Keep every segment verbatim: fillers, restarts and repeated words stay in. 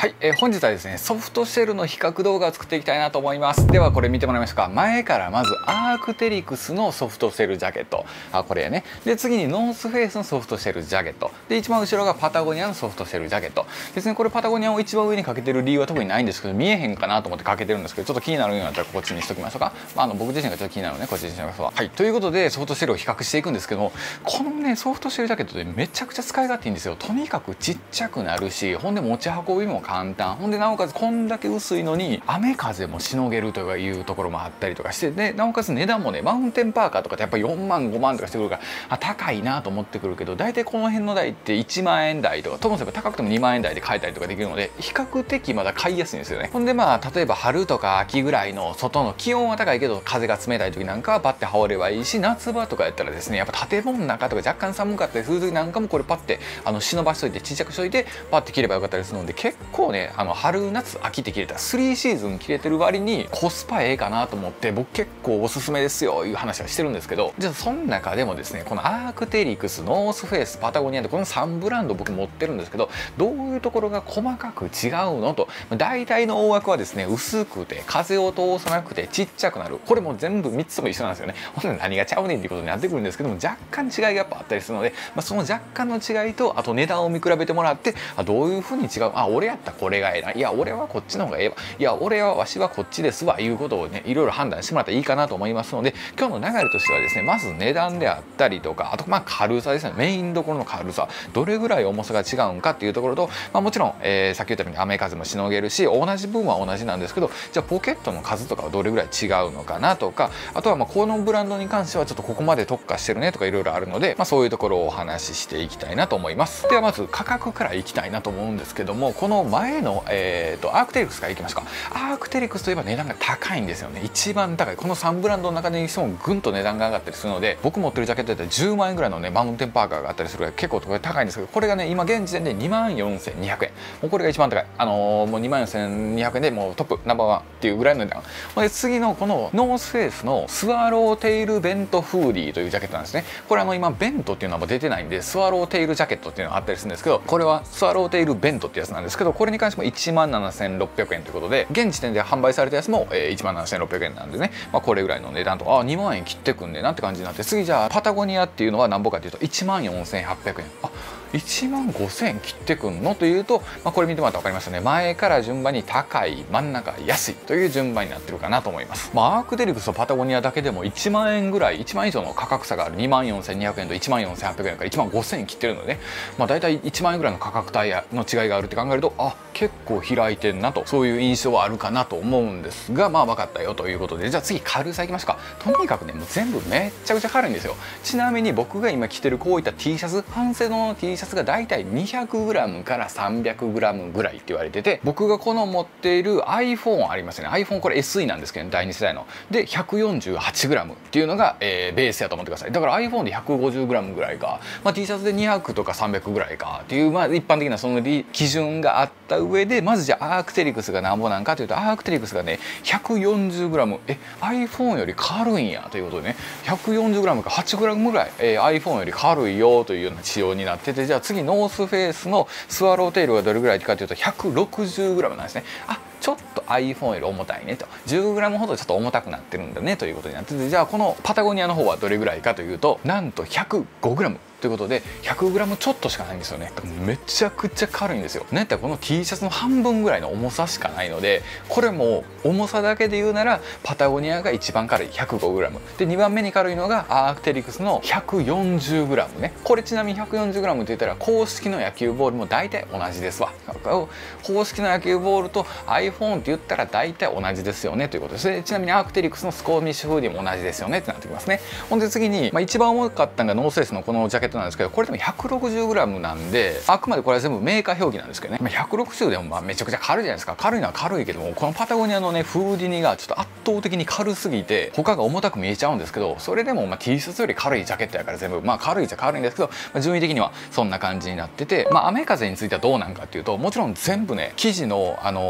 はい、えー、本日はですねソフトシェルの比較動画を作っていきたいなと思います。ではこれ見てもらいましょうか。前からまずアークテリクスのソフトシェルジャケット、あこれやね。で次にノースフェイスのソフトシェルジャケットで、一番後ろがパタゴニアのソフトシェルジャケット。別にこれパタゴニアを一番上にかけてる理由は特にないんですけど、見えへんかなと思ってかけてるんですけど、ちょっと気になるようになったらこっちにしときましょうか。まあ、あの僕自身がちょっと気になるのでこっちにしますわ。はい、ということでソフトシェルを比較していくんですけども、このねソフトシェルジャケットでめちゃくちゃ使い勝手いいんですよ。とにかくちっちゃくなるし、ほんで持ち運びも簡単、ほんでなおかつこんだけ薄いのに雨風もしのげるとかいうところもあったりとかして、でなおかつ値段もねマウンテンパーカーとかってやっぱりよんまんごまんとかしてくるから、あ高いなと思ってくるけど、大体この辺の台っていちまんえん台とか、ともすれば高くてもにまんえん台で買えたりとかできるので、比較的まだ買いやすいんですよね。ほんでまあ例えば春とか秋ぐらいの外の気温は高いけど風が冷たい時なんかはパッて羽織ればいいし、夏場とかやったらですねやっぱ建物の中とか若干寒かったりする時なんかもこれパッてあの忍ばしといてちっちゃくしといてパッて着ればよかったりするので、結構ねあの春夏秋って着れたらスリーシーズン着れてる割にコスパええかなと思って、僕結構おすすめですよいう話はしてるんですけど、じゃあその中でもですねこのアークテリクス、ノースフェイス、パタゴニアでこのさんブランド僕持ってるんですけど、どういうところが細かく違うのと、大体の大枠はですね薄くて風を通さなくてちっちゃくなる、これも全部みっつとも一緒なんですよね。ほんで何がちゃうねんっていうことになってくるんですけども、若干違いがやっぱあったりするので、まあ、その若干の違いとあと値段を見比べてもらって、あどういうふうに違う、あ俺やったらこれがええな、いや俺はこっちの方がええわ、いや俺はわしはこっちですわいうことをねいろいろ判断してもらったらいいかなと思いますので、今日の流れとしてはですねまず値段であったりとか、あとまあ軽さですね、メインどころの軽さ、どれぐらい重さが違うんかっていうところと、まあ、もちろん、えー、さっき言ったように雨風もしのげるし同じ分は同じなんですけど、じゃあポケットの数とかはどれぐらい違うのかなとか、あとはまあこのブランドに関してはちょっとここまで特化してるねとかいろいろあるので、まあ、そういうところをお話ししていきたいなと思います。ではまず価格からいきたいなと思うんですけども、この前の、えー、とアークテリクスからいきましょうか。アークテリクスといえば値段が高いんですよね。一番高いこのさんブランドの中でにしてもぐんと値段が上がったりするので、僕持ってるジャケットだったらじゅうまんえんぐらいのねマウンテンパーカーがあったりするぐらい結構これ高いんですけど、これがね今現時点でにまんよんせんにひゃくえん、もうこれが一番高い、あのー、もうにまんよんせんにひゃくえんでもうトップナンバーワンっていうぐらいの値段で、次のこのノースフェイスのスワローテイルベントフーディーというジャケットなんですね。これあの今ベントっていうのはもう出てないんでスワローテイルジャケットっていうのがあったりするんですけど、これはスワローテイルベントってやつなんですけど、これに関してもいちまんななせんろっぴゃくえんということで、現時点で販売されたやつもいちまんななせんろっぴゃくえんなんでね、まあ、これぐらいの値段と、あにまんえん切ってくんねなって感じになって、次じゃあパタゴニアっていうのは何ぼかっていうといちまんよんせんはっぴゃくえん、あいちまんごせんえん切ってくんのというと、まあ、これ見てもらったら分かりますよね。前から順番に高い、真ん中安いという順番になってるかなと思います。まあ、アークテリクスとパタゴニアだけでもいちまんえんぐらい、いちまん以上の価格差がある、にまんよんせんにひゃくえんといちまんよんせんはっぴゃくえんからいちまんごせんえん切ってるので、ね、まあ、大体いちまんえんぐらいの価格帯の違いがあるって考えると、あ結構開いてんなと、そういう印象はあるかなと思うんですが、まあ分かったよということで、じゃあ次軽さいきましょうか。とにかくねもう全部めっちゃくちゃ軽いんですよ。ちなみに僕が今着てるこういった T シャツ、半袖の T シャツが大体にひゃくグラム から さんびゃくグラム ぐらいって言われてて、僕がこの持っている iPhone ありますよね。 iPhone これ エスイー なんですけど、ね、だいに世代ので ひゃくよんじゅうはちグラム っていうのが、えー、ベースやと思ってください。だから iPhone で ひゃくごじゅうグラム ぐらいか、まあ、T シャツでにひゃくとかさんびゃくぐらいかっていう、まあ、一般的なその基準があった上で、まずじゃあアークテリクスがなんぼなんかというと、アークテリクスがね ひゃくよんじゅうグラム、 え iPhone より軽いんやということでね ひゃくよんじゅうグラム か はちグラム ぐらい、えー、iPhone より軽いよというような仕様になってて、じゃあ次ノースフェイスのスワローテイルがどれぐらいかというと ひゃくろくじゅうグラム なんですね。あちょっと iPhone より重たいねと、 じゅうグラム ほどちょっと重たくなってるんだねということになってて、じゃあこのパタゴニアの方はどれぐらいかというと、なんと ひゃくごグラムということで ひゃくグラム ちょっとしかないんですよね。めちゃくちゃ軽いんですよ。なんやったらこの T シャツの半分ぐらいの重さしかないので、これも重さだけで言うならパタゴニアが一番軽い ひゃくごグラム で、にばんめに軽いのがアークテリクスの ひゃくよんじゅうグラム ね。これちなみに ひゃくよんじゅうグラム って言ったら公式の野球ボールも大体同じですわ。公式の野球ボールと iPhone って言ったら大体同じですよねということです。でちなみにアークテリクスのスコーミッシュフーディも同じですよねってなってきますね。ほんで次に、まあ、一番重かったのがノースフェイスのこのジャケットなんですけど、これでも ひゃくろくじゅうグラム なんで、あくまでこれは全部メーカー表記なんですけどね、まあ、ひゃくろくじゅうでもまあめちゃくちゃ軽いじゃないですか。軽いのは軽いけども、このパタゴニアのねフーディニがちょっと圧倒的に軽すぎて他が重たく見えちゃうんですけど、それでもまあ T シャツより軽いジャケットやから全部まあ軽いじゃ軽いんですけど、まあ、順位的にはそんな感じになってて、まあ雨風についてはどうなんかっていうと、もちろん全部ね生地のあのしっか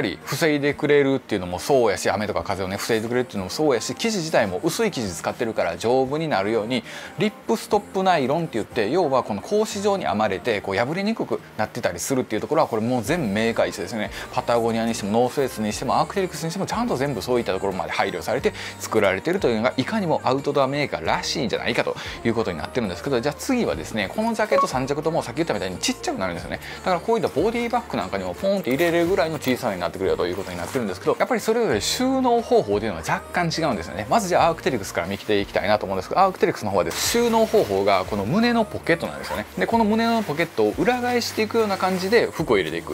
かり防いでくれるっていうのもそうやし、雨とか風をね防いでくれるっていうのもそうやし、生地自体も薄い生地使ってるから丈夫になるようにリップストップナイロンって言って、要はこの格子状に編まれてこう破れにくくなってたりするっていうところは、これもう全部メーカー一緒ですよね。パタゴニアにしてもノースフェイスにしてもアークテリクスにしてもちゃんと全部そういったところまで配慮されて作られているというのがいかにもアウトドアメーカーらしいんじゃないかということになってるんですけど、じゃあ次はですね、このジャケットさん着ともさっき言ったみたいにちっちゃくなるんですよね。だからこういったボディバッグなんかにもポンって入れれるぐらいの小ささになってくるよということになってるんですけど、やっぱりそれぞれ収納方法というのは若干違うんですよね。まずじゃあアークテリクスから見ていきたいなと思うんですけど、アークテリクスの方はです収納方法がこの胸のポケットなんですよね。でこの胸のポケットを裏返していくような感じで服を入れていく。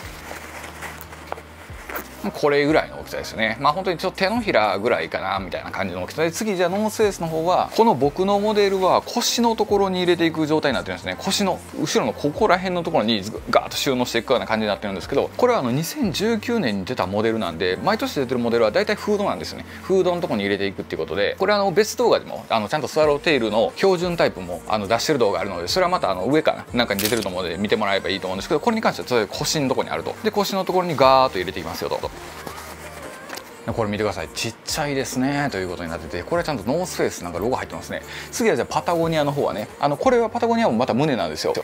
これぐらいの大きさですよね。まあ本当にちょっと手のひらぐらいかなみたいな感じの大きさで、次じゃあノースフェイスの方はこの僕のモデルは腰のところに入れていく状態になってるんですね。腰の後ろのここら辺のところにガーッと収納していくような感じになってるんですけど、これはあのにせんじゅうきゅうねんに出たモデルなんで、毎年出てるモデルは大体フードなんですよね。フードのところに入れていくっていうことで、これあの別動画でもあのちゃんとスワローテイルの標準タイプもあの出してる動画あるので、それはまたあの上かななんかに出てると思うので見てもらえばいいと思うんですけど、これに関してはそれ腰のところにあると。で腰のところにガーッと入れていきますよと。これ見てください、ちっちゃいですねということになってて、これはちゃんとノースフェイスなんかロゴ入ってますね。次はじゃあパタゴニアの方はね、あのこれはパタゴニアもまた胸なんですよ。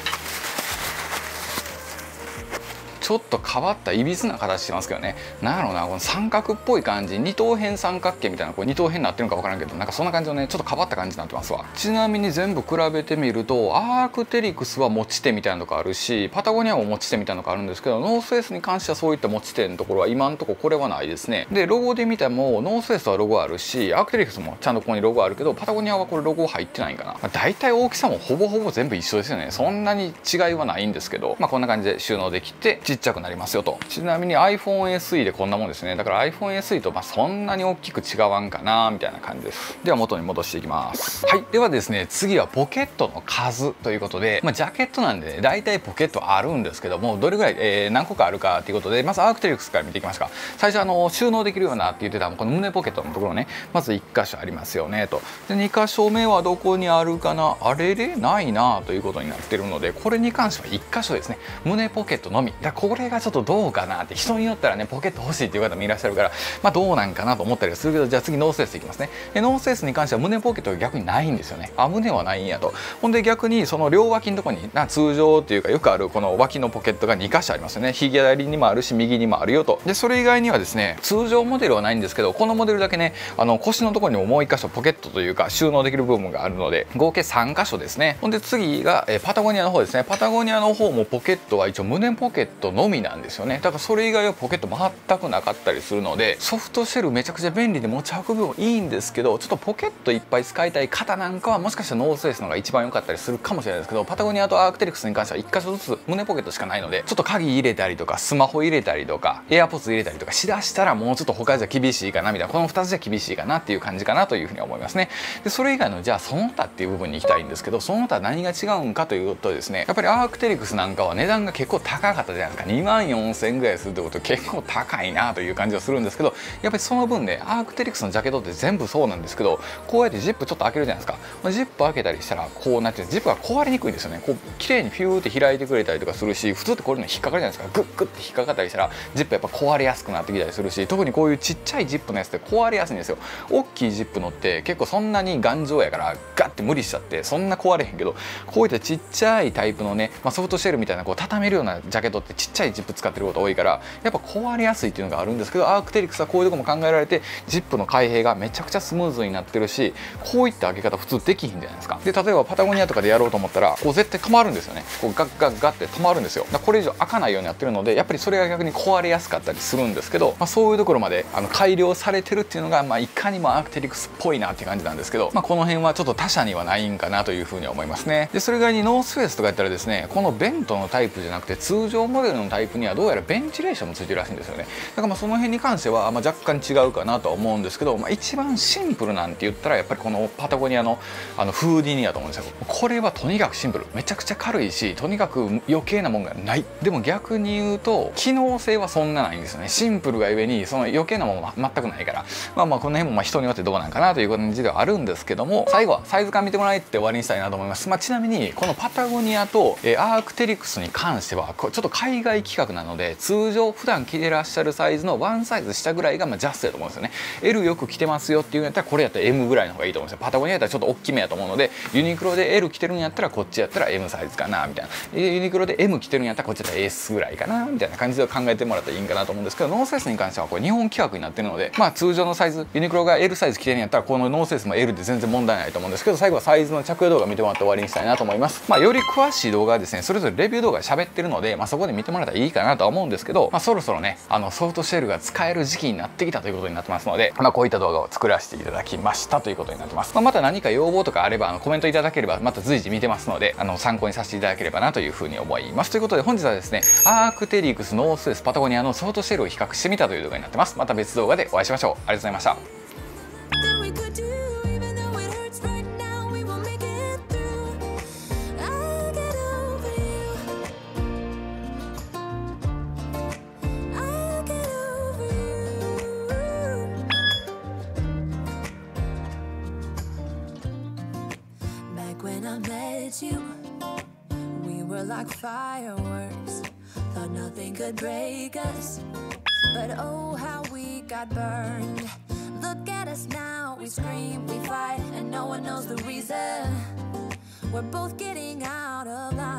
ちょっと変わったいびつな形してますけどね。なんやろうな、この三角っぽい感じ、二等辺三角形みたいな、これ二等辺になってるのか分からんけど、なんかそんな感じのねちょっと変わった感じになってますわ。ちなみに全部比べてみると、アークテリクスは持ち手みたいなのがあるし、パタゴニアも持ち手みたいなのがあるんですけど、ノースフェイスに関してはそういった持ち手のところは今のところこれはないですね。でロゴで見てもノースフェイスはロゴあるし、アークテリクスもちゃんとここにロゴあるけど、パタゴニアはこれロゴ入ってないんかな。まあ、大体大きさもほぼほぼ全部一緒ですよね。そんなに違いはないんですけど、まあこんな感じで収納できてちっちゃくなりますよと。ちなみに アイフォンエスイー でこんなもんですね。だから アイフォンエスイー とまあそんなに大きく違わんかなみたいな感じです。では元に戻していきます。はい、ではですね、次はポケットの数ということで、まあ、ジャケットなんでね大体ポケットあるんですけども、どれぐらい、えー、何個かあるかということで、まずアークテリクスから見ていきますか。最初あの収納できるようなって言ってたこの胸ポケットのところね、まずいっ箇所ありますよねと。でに箇所目はどこにあるかな、あれれないなということになってるので、これに関してはいっ箇所ですね。胸ポケットのみだ。これがちょっとどうかなって、人によってはねポケット欲しいっていう方もいらっしゃるから、まあどうなんかなと思ったりするけど、じゃあ次ノースフェイスいきますね。でノースフェイスに関しては胸ポケットが逆にないんですよね。あ、胸はないんやと。ほんで逆にその両脇のところにな通常っていうかよくあるこの脇のポケットがに箇所ありますよね。左にもあるし右にもあるよと。でそれ以外にはですね、通常モデルはないんですけど、このモデルだけねあの腰のところにももういっ箇所ポケットというか収納できる部分があるので、合計さん箇所ですね。ほんで次が、えパタゴニアの方ですね。パタゴニアの方もポケットは一応胸ポケットのみなんですよね。だからそれ以外はポケット全くなかったりするので、ソフトシェルめちゃくちゃ便利で持ち運びもいいんですけど、ちょっとポケットいっぱい使いたい方なんかはもしかしたらノースフェイスの方が一番良かったりするかもしれないですけど、パタゴニアとアークテリクスに関してはいっ箇所ずつ胸ポケットしかないので、ちょっと鍵入れたりとかスマホ入れたりとかエアポッツ入れたりとかしだしたらもうちょっと他じゃ厳しいかなみたいな、このふたつじゃ厳しいかなっていう感じかなというふうに思いますね。でそれ以外のじゃあその他っていう部分に行きたいんですけど、その他何が違うんかというとですね、やっぱりアークテリクスなんかは値段が結構高かったじゃないですか。にまんよんせんぐらいするってこと結構高いなという感じがするんですけど、やっぱりその分ねアークテリクスのジャケットって全部そうなんですけど、こうやってジップちょっと開けるじゃないですか。ジップ開けたりしたらこうなってジップが壊れにくいんですよね。こう綺麗にフューって開いてくれたりとかするし、普通ってこういうの引っかかるじゃないですか。グッグッて引っかかったりしたらジップやっぱ壊れやすくなってきたりするし、特にこういうちっちゃいジップのやつって壊れやすいんですよ。大きいジップのって結構そんなに頑丈やからガッて無理しちゃってそんな壊れへんけど、こういったちっちゃいタイプのね、まあ、ソフトシェルみたいなこう畳めるようなジャケットってちっちゃいジップ使ってること多いからやっぱ壊れやすいっていうのがあるんですけど、アークテリクスはこういうとこも考えられてジップの開閉がめちゃくちゃスムーズになってるし、こういった開け方普通できひんじゃないですか。で例えばパタゴニアとかでやろうと思ったらこう絶対止まるんですよね。こうガッガッガッって止まるんですよ。だからこれ以上開かないようになってるので、やっぱりそれが逆に壊れやすかったりするんですけど、まあ、そういうところまであの改良されてるっていうのが、まあ、いかにもアークテリクスっぽいなって感じなんですけど、まあ、この辺はちょっと他社にはないんかなというふうに思いますね。でそれ以外にノースフェイスとかやったらですね、このベントのタイプじゃなくて通常モデルのタイプにはどうやらベンチレーションもついてるらしいんですよね。だからまあその辺に関してはまあ若干違うかなとは思うんですけど、まあ、一番シンプルなんて言ったらやっぱりこのパタゴニアのあのフーディニだと思うんですよ。これはとにかくシンプル、めちゃくちゃ軽いし、とにかく余計なもんがない。でも逆に言うと機能性はそんなないんですよね。シンプルがゆえにその余計なものは全くないから、まあまあこの辺もまあ人によってどうなんかなという感じではあるんですけども、最後はサイズ感見てもらえて終わりにしたいなと思います。まあ、ちなみにこのパタゴニアと、えー、アークテリクスに関してはちょっと海外規格なので、通常普段着てらっしゃるサイズのワンサイズ下ぐらいがまあジャストやと思うんですよね。 エル よく着てますよっていうんやったらこれやったら エム ぐらいの方がいいと思うんですよ。パタゴニアやったらちょっと大きめやと思うので、ユニクロで エル 着てるんやったらこっちやったら エム サイズかなみたいな、ユニクロで エム 着てるんやったらこっちやったら エス ぐらいかなみたいな感じで考えてもらったらいいんかなと思うんですけど、ノースフェイスに関してはこれ日本規格になってるので、まあ通常のサイズ、ユニクロが エル サイズ着てるんやったらこのノースフェイスも エル で全然問題ないと思うんですけど、最後はサイズの着用動画見てもらって終わりにしたいなと思います。まあより詳しい動画はですね、それぞれレビュー動画で喋ってるので、まあそこで見てもらったらいいかなとは思うんですけど、まあそろそろね、あのソフトシェルが使える時期になってきたということになってますので、まあこういった動画を作らせていただきましたということになってます。まあ、また何か要望とかあればあのコメントいただければまた随時見てますので、あの参考にさせていただければなというふうに思います。ということで本日はですね、アークテリクス、ノースフェイス、パタゴニアのソフトシェルを比較してみたという動画になってます。また別動画でお会いしましょう。ありがとうございました。 When I met you, we were like fireworks. Thought nothing could break us, but oh how we got burned. Look at us now, we scream, we fight, and no one knows the reason. We're both getting out of line.